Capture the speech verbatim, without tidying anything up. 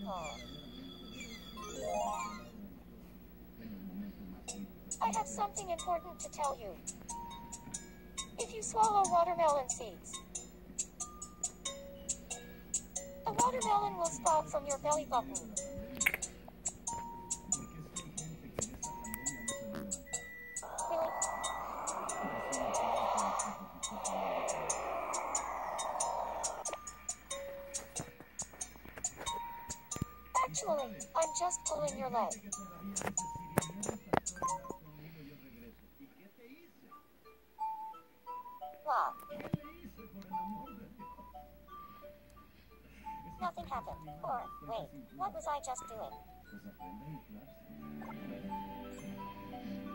Oh. I have something important to tell you. If you swallow watermelon seeds, a watermelon will sprout from your belly button. Really? Actually, I'm just pulling your leg. Wow. Nothing happened. Or, wait, what was I just doing?